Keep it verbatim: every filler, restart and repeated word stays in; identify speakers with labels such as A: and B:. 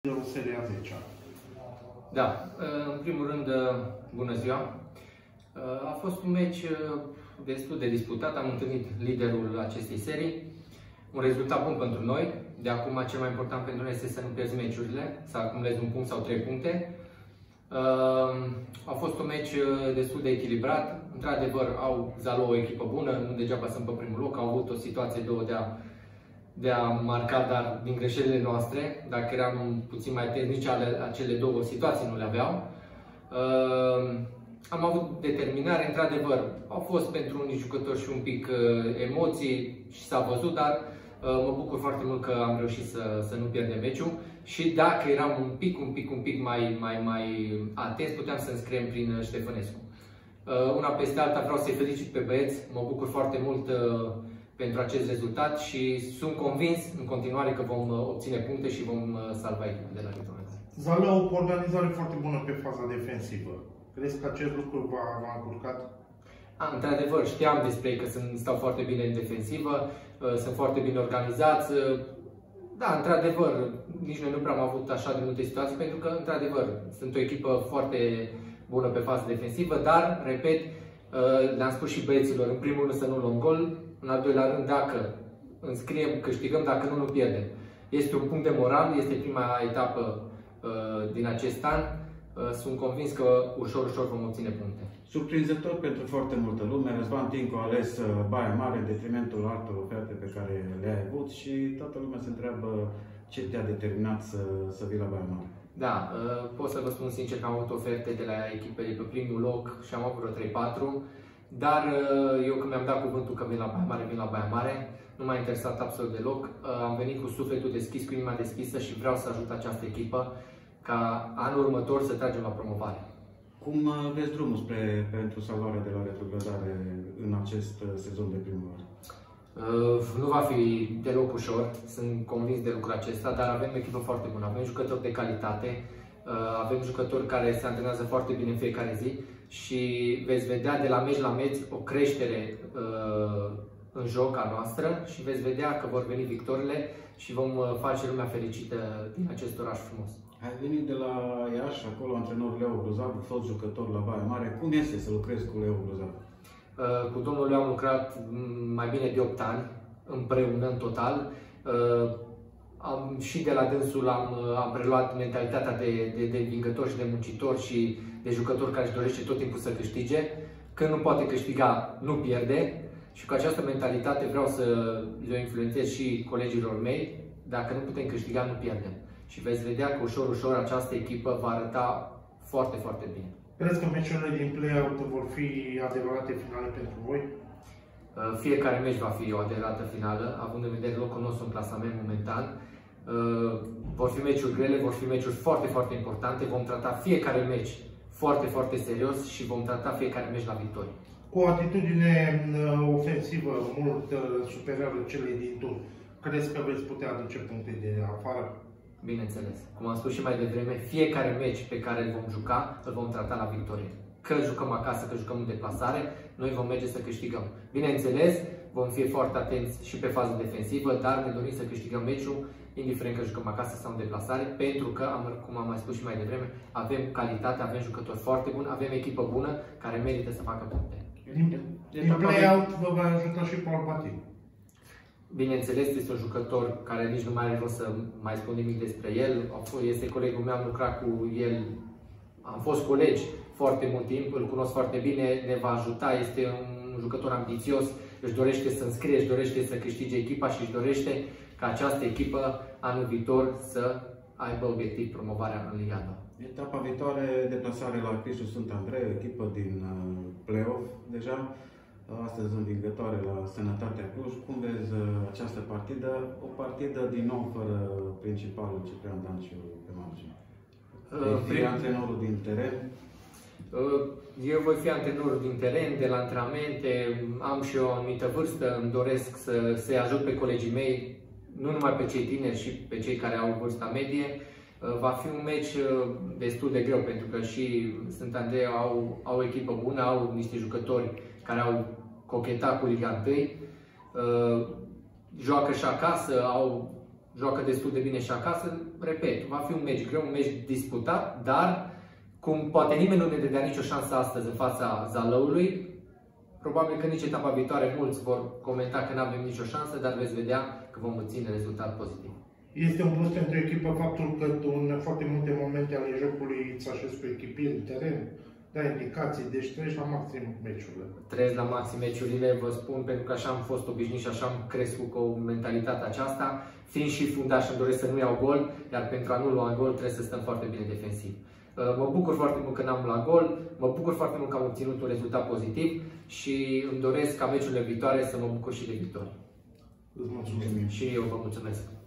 A: în seria zece.
B: Da, în primul rând, bună ziua! A fost un meci destul de disputat, am întâlnit liderul acestei serii. Un rezultat bun pentru noi. De acum, cel mai important pentru noi este să nu pierzi meciurile, să acumulezi un punct sau trei puncte. A fost un meci destul de echilibrat. Într-adevăr, au Zalo o echipă bună, nu degeaba sunt pe primul loc, au avut o situație două de a de a marca, dar din greșelile noastre, dacă eram puțin mai tehnici, acele două situații nu le aveau. Uh, am avut determinare, într-adevăr, au fost pentru unii jucători și un pic uh, emoții și s-a văzut, dar uh, mă bucur foarte mult că am reușit să, să nu pierdem meciul și dacă eram un pic, un pic, un pic mai, mai, mai atenți, puteam să înscriem prin Ștefănescu. Uh, una peste alta vreau să-i felicit pe băieți, mă bucur foarte mult uh, pentru acest rezultat și sunt convins în continuare că vom obține puncte și vom salva echipa de la Viitorul.
A: Zalo au o organizare foarte bună pe faza defensivă. Crezi că acest lucru v-a încurcat?
B: Într-adevăr, știam despre ei că sunt, stau foarte bine în defensivă, sunt foarte bine organizați. Da, într-adevăr, nici noi nu prea am avut așa de multe situații, pentru că, într-adevăr, sunt o echipă foarte bună pe fază defensivă, dar, repet, le-am spus și băieților, în primul rând să nu luăm gol, în al doilea rând, dacă înscriem, câștigăm, dacă nu, nu pierdem. Este un punct de moral, este prima etapă uh, din acest an. Uh, sunt convins că ușor, ușor vom obține puncte.
C: Surprinzător pentru foarte multă lume, Răzvan Tincu a ales Baia Mare în detrimentul altor oferte pe care le-a avut și toată lumea se întreabă ce te-a determinat să, să vii la Baia Mare.
B: Da, uh, pot să vă spun sincer că am avut oferte de la echipele pe primul loc și am avut vreo trei patru. Dar eu când mi-am dat cuvântul că vin la Baia Mare, vin la Baia Mare, nu m-a interesat absolut deloc. Am venit cu sufletul deschis, cu inima deschisă și vreau să ajut această echipă ca anul următor să tragem la promovare.
C: Cum vezi drumul spre, pentru salvarea de la retrogradare în acest sezon de primăvară?
B: Nu va fi deloc ușor, sunt convins de lucrul acesta, dar avem o echipă foarte bună, avem jucători de calitate, avem jucători care se antrenează foarte bine în fiecare zi și veți vedea de la meci la meci o creștere uh, în joc a noastră și veți vedea că vor veni victorile și vom face lumea fericită din acest oraș frumos.
C: Ai venit de la Iași, acolo antrenorul Leo Grozavu, fost jucător la Baia Mare. Cum este să lucrezi cu Leo Grozavu?
B: Uh, cu domnul Leo am lucrat mai bine de opt ani, împreună în total. Uh, Am, și de la dânsul am, am preluat mentalitatea de, de, de învingător și de muncitor și de jucător care își dorește tot timpul să câștige. Când nu poate câștiga, nu pierde. Și cu această mentalitate vreau să le influențez și colegilor mei. Dacă nu putem câștiga, nu pierdem. Și veți vedea că ușor, ușor această echipă va arăta foarte, foarte bine.
A: Crezi că meciurile din play-out vor fi adevărate finale pentru voi?
B: Fiecare meci va fi o adevărată finală, având în vedere locul nostru în clasament momentan. Uh, vor fi meciuri grele, vor fi meciuri foarte, foarte importante. Vom trata fiecare meci foarte, foarte serios și vom trata fiecare meci la victorie.
A: Cu o atitudine uh, ofensivă mult uh, superioară celei din tur, crezi că veți putea aduce puncte de afară?
B: Bineînțeles. Cum am spus și mai devreme, fiecare meci pe care îl vom juca, îl vom trata la victorie. Că jucăm acasă, că jucăm în deplasare, noi vom merge să câștigăm. Bineînțeles, vom fi foarte atenți și pe fază defensivă, dar ne dorim să câștigăm meciul, indiferent că jucăm acasă sau în deplasare, pentru că, cum am mai spus și mai devreme, avem calitate, avem jucători foarte buni, avem echipă bună care merită să facă puncte.
A: Din play-out vă va ajuta și Paul Batin.
B: Bineînțeles, este un jucător care nici nu mai are rost să mai spun nimic despre el. Este colegul meu, am lucrat cu el, am fost colegi foarte mult timp, îl cunosc foarte bine, ne va ajuta, este un jucător ambițios, își dorește să înscrie, își dorește să câștige echipa și își dorește ca această echipă anul viitor să aibă obiectiv promovarea în Liga doi.
C: Etapa viitoare, deplasare la Crișul Sfânt Andrei, echipă din uh, play-off deja, astăzi învingătoare la Sănătatea Cluj. Cum vezi uh, această partidă? O partidă din nou fără principalul Ciprian Danciu pe margine. Uh, Vei fi antrenorul din teren?
B: Uh, eu voi fi antrenorul din teren, de la antrenamente, am și eu o anumită vârstă, îmi doresc să, să-i ajut pe colegii mei, nu numai pe cei tineri, și pe cei care au vârsta medie. Va fi un meci destul de greu, pentru că și Sant Andrei au, au o echipă bună, au niște jucători care au cochetat cu Liga unu. Joacă și acasă, au joacă destul de bine și acasă. Repet, va fi un meci greu, un meci disputat, dar cum poate nimeni nu ne dădea nicio șansă astăzi în fața Zalăului, probabil că nici etapa viitoare mulți vor comenta că nu avem nicio șansă, dar veți vedea că vom obține rezultat pozitiv.
A: Este un plus pentru echipă faptul că în foarte multe momente ale jocului îți așezi cu echipieri în teren, dai indicații, deci treci la maxim meciurile.
B: Treci la maxim meciurile, vă spun, pentru că așa am fost obișnuit și așa am crescut cu mentalitatea aceasta. Fiind și fundaș, îmi doresc să nu iau gol, iar pentru a nu lua gol trebuie să stăm foarte bine defensiv. Mă bucur foarte mult că n-am luat gol, mă bucur foarte mult că am obținut un rezultat pozitiv și îmi doresc ca meciurile viitoare să mă bucur și de victorie.
A: Îți mulțumim.
B: Și eu vă mulțumesc.